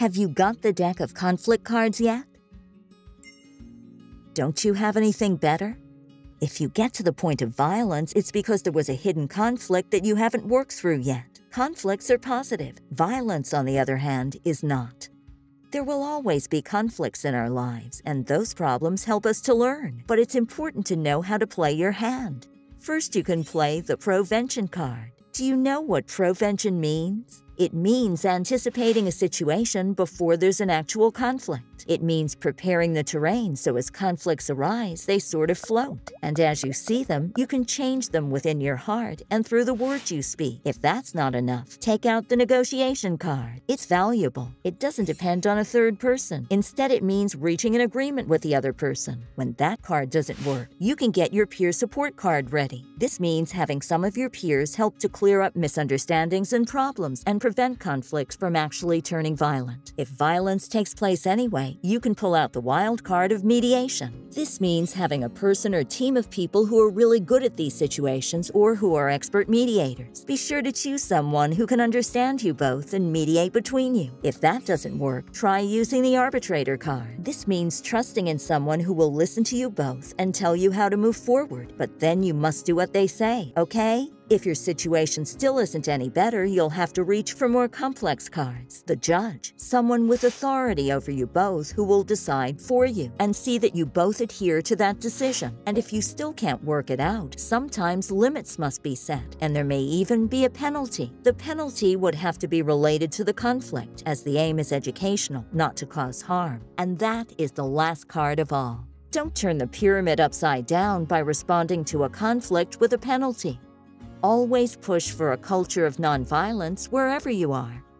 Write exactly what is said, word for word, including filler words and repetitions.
Have you got the deck of conflict cards yet? Don't you have anything better? If you get to the point of violence, it's because there was a hidden conflict that you haven't worked through yet. Conflicts are positive. Violence, on the other hand, is not. There will always be conflicts in our lives, and those problems help us to learn. But it's important to know how to play your hand. First, you can play the Provention card. Do you know what Provention means? It means anticipating a situation before there's an actual conflict. It means preparing the terrain so as conflicts arise, they sort of float. And as you see them, you can change them within your heart and through the words you speak. If that's not enough, take out the Negotiation card. It's valuable. It doesn't depend on a third person. Instead, it means reaching an agreement with the other person. When that card doesn't work, you can get your peer support card ready. This means having some of your peers help to clear up misunderstandings and problems and prevent conflicts from actually turning violent. If violence takes place anyway, you can pull out the wild card of mediation. This means having a person or team of people who are really good at these situations or who are expert mediators. Be sure to choose someone who can understand you both and mediate between you. If that doesn't work, try using the arbitrator card. This means trusting in someone who will listen to you both and tell you how to move forward, but then you must do what they say, okay? If your situation still isn't any better, you'll have to reach for more complex cards. The judge, someone with authority over you both who will decide for you and see that you both adhere to that decision. And if you still can't work it out, sometimes limits must be set, and there may even be a penalty. The penalty would have to be related to the conflict, as the aim is educational, not to cause harm. And that is the last card of all. Don't turn the pyramid upside down by responding to a conflict with a penalty. Always push for a culture of nonviolence wherever you are.